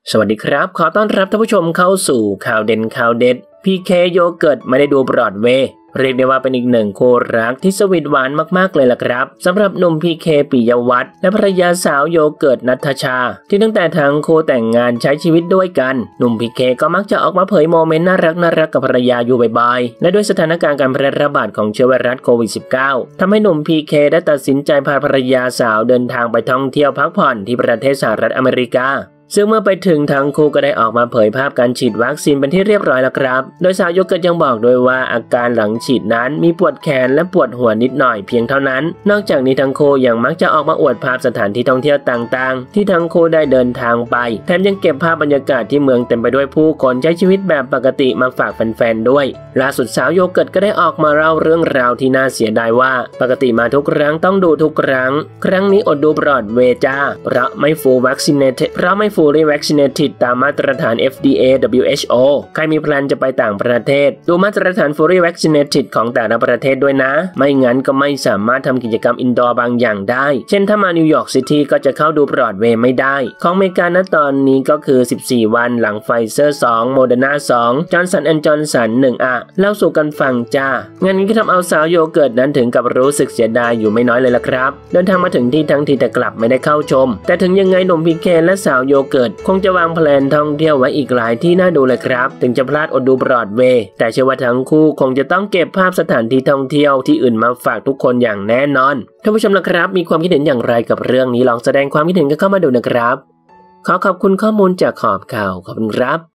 สวัสดีครับขอต้อนรับท่านผู้ชมเข้าสู่ข่าวเด่นข่าวเด็ดพีเคโยเกิร์ตไม่ได้ดูบรอดเวย์เรียกได้ว่าเป็นอีกหนึ่งคู่รักที่สวีทหวานมากๆเลยล่ะครับสำหรับหนุ่มพีเคปิยวัฒน์และภรรยาสาวโยเกิร์ตณัฐชาที่ตั้งแต่ทั้งคู่แต่งงานใช้ชีวิตด้วยกันหนุ่มพีเคก็มักจะออกมาเผยโมเมนต์น่ารักกับภรรยาอยู่บ่อยๆและด้วยสถานการณ์การแพร่ระบาดของเชื้อไวรัสโควิด -19 ทำให้หนุ่มพีเคได้ตัดสินใจพาภรรยาสาวเดินทางไปท่องเที่ยวพักผ่อนที่ประเทศสหรัฐอเมริกาซึ่งเมื่อไปถึงทั้งคู่ก็ได้ออกมาเผยภาพการฉีดวัคซีนเป็นที่เรียบร้อยแล้วครับโดยสาวโยเกิร์ตยังบอกด้วยว่าอาการหลังฉีดนั้นมีปวดแขนและปวดหัวนิดหน่อยเพียงเท่านั้นนอกจากนี้ทั้งคู่ยังมักจะออกมาอวดภาพสถานที่ท่องเที่ยวต่างๆที่ทั้งคู่ได้เดินทางไปแถมยังเก็บภาพบรรยากาศที่เมืองเต็มไปด้วยผู้คนใช้ชีวิตแบบปกติมาฝากแฟนๆด้วยล่าสุดสาวโยเกิร์ตก็ได้ออกมาเล่าเรื่องราวที่น่าเสียดายว่าปกติมาทุกครั้งต้องดูทุกครั้งนี้อดดูบรอดเวย์จ้าเพราะไม่ fully vaccinatedตามมาตรฐาน FDA WHO ใครมีแพลนจะไปต่างประเทศดูมาตรฐาน fully vaccinated ของแต่ละประเทศด้วยนะไม่งั้นก็ไม่สามารถทำกิจกรรมอินดอร์บางอย่างได้เช่นถ้ามานิวยอร์กซิตี้ก็จะเข้าดูบรอดเวย์ไม่ได้ของอเมริกาณตอนนี้ก็คือ14วันหลังไฟเซอร์2โมเดอร์นา2จอห์นสัน&จอห์นสัน1เล่าสู่กันฟังจ้างานนี้ก็ทำเอาสาวโยเกิร์ตนั้นถึงกับรู้สึกเสียดายอยู่ไม่น้อยเลยล่ะครับเดินทางมาถึงที่ทั้งทีแต่กลับไม่ได้เข้าชมแต่ถึงยังไงหนุ่มพีเคและสาวโยเกิร์ตคงจะวางแผนท่องเที่ยวไว้อีกหลายที่น่าดูเลยครับถึงจะพลาดอดดูบรอดเวย์แต่เชื่อว่าทั้งคู่คงจะต้องเก็บภาพสถานที่ท่องเที่ยวที่อื่นมาฝากทุกคนอย่างแน่นอนท่านผู้ชมนะครับมีความคิดเห็นอย่างไรกับเรื่องนี้ลองแสดงความคิดเห็นกันเข้ามาดูนะครับขอขอบคุณข้อมูลจากขอบข่าวขอบคุณครับ